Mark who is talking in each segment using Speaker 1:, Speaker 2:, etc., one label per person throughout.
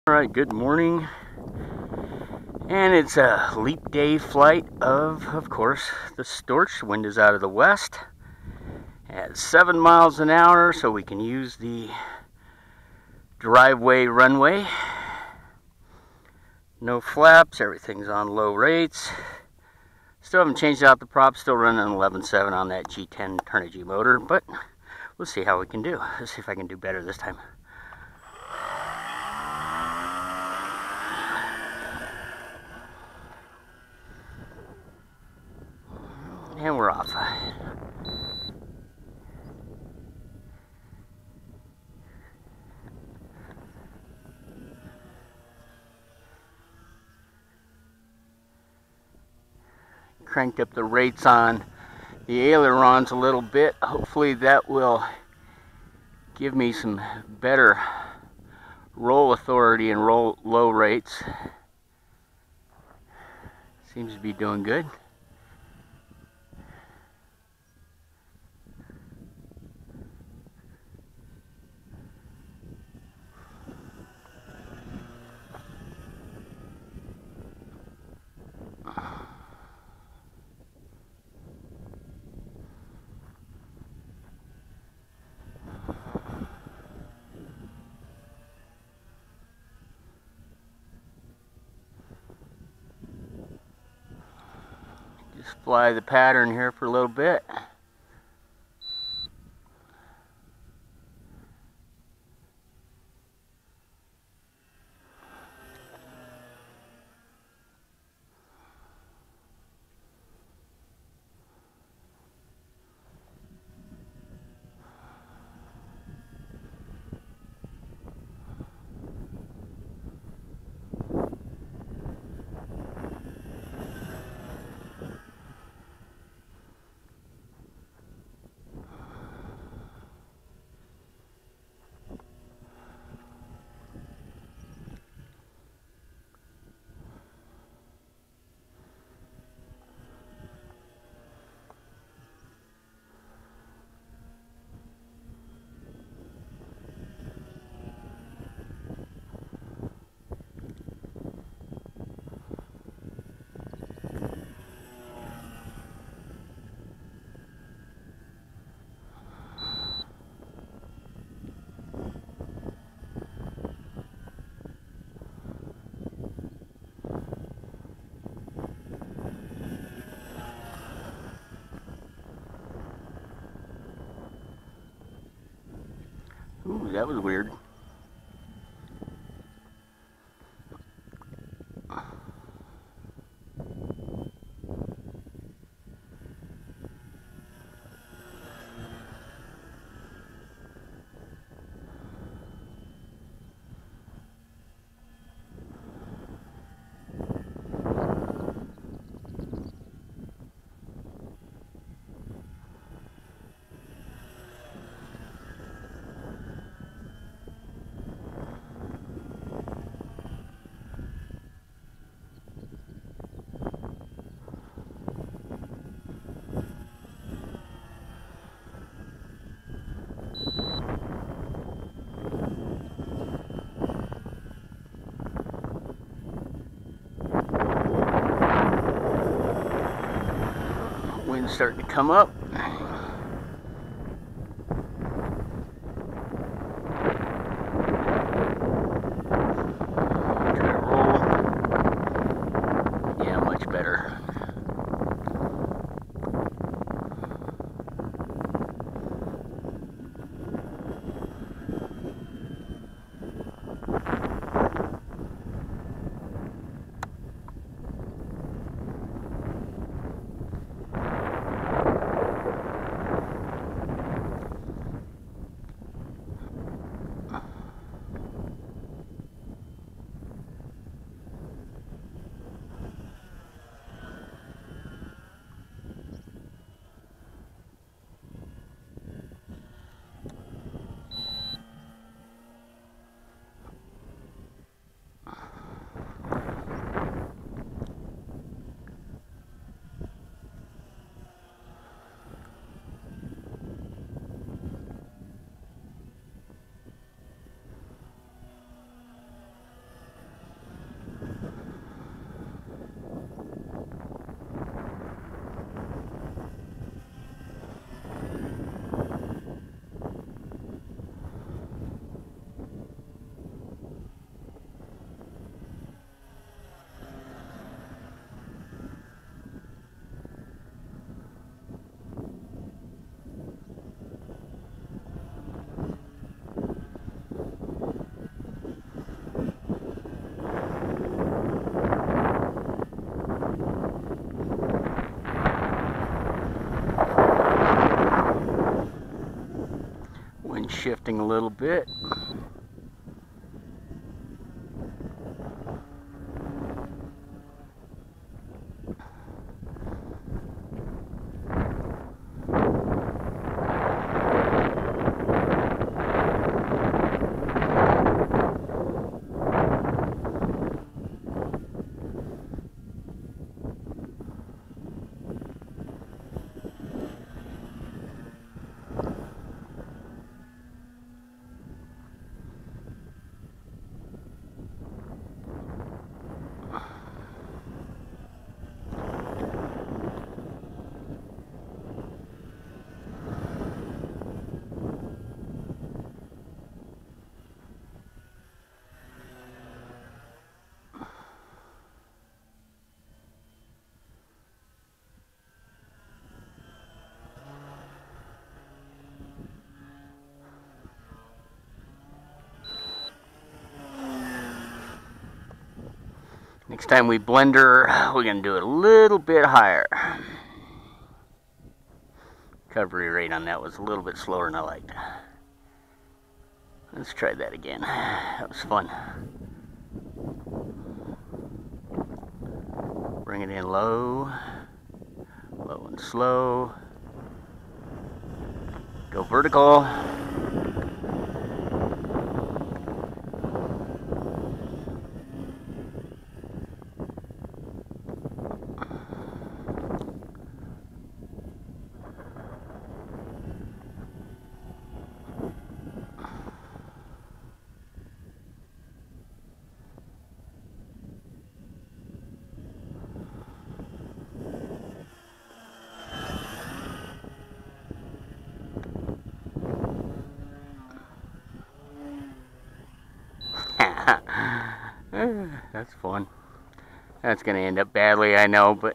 Speaker 1: Alright, good morning. And it's a leap day flight of course, the Storch. Wind is out of the west at 7 miles an hour, so we can use the driveway runway. No flaps, everything's on low rates. Still haven't changed out the prop, still running an 11.7 on that G10 Turnigy motor, but we'll see how we can do. Let's see if I can do better this time. And we're off. Cranked up the rates on the ailerons a little bit. Hopefully that will give me some better roll authority and roll low rates. Seems to be doing good. Just fly the pattern here for a little bit. Ooh, that was weird. Wind's starting to come up. Try to roll. Yeah, much better. drifting a little bit. Next time we blender, we're going to do it a little bit higher. Recovery rate on that was a little bit slower than I liked. Let's try that again. That was fun. Bring it in low, low and slow. Go vertical. That's fun. That's going to end up badly, I know, but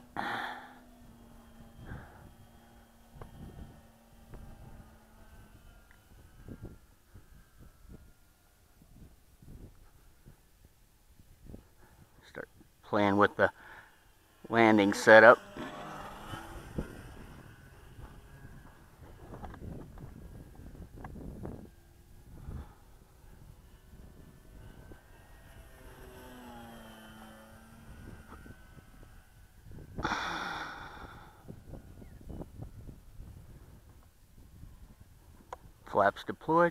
Speaker 1: start playing with the landing setup. Flaps deployed.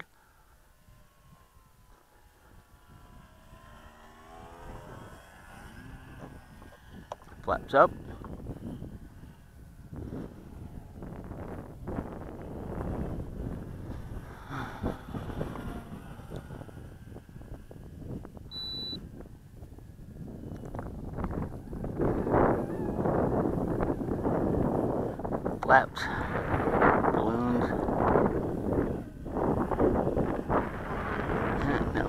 Speaker 1: Flaps up. Flaps. Balloons. No.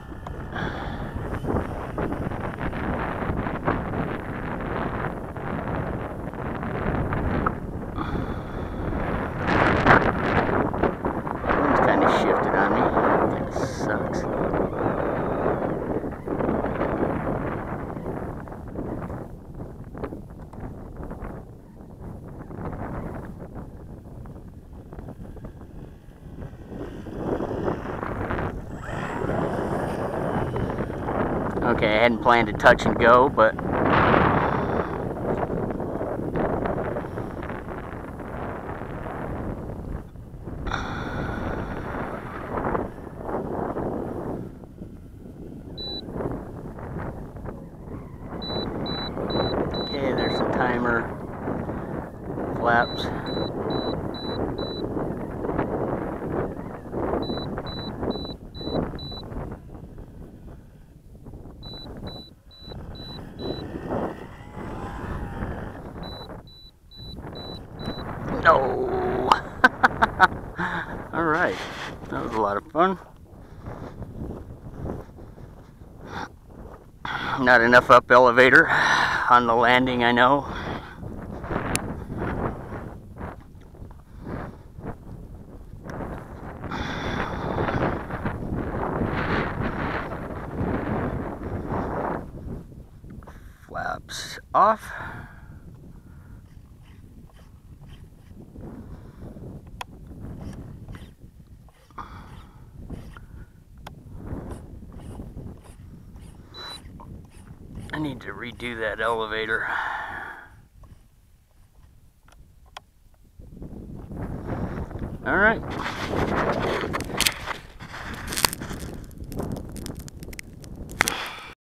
Speaker 1: Balloon's kind of shifted on me. That sucks. Okay, I hadn't planned to touch and go, but okay, there's the timer. Flaps. No. All right, that was a lot of fun. Not enough up elevator on the landing, I know. Flaps off. I need to redo that elevator. All right.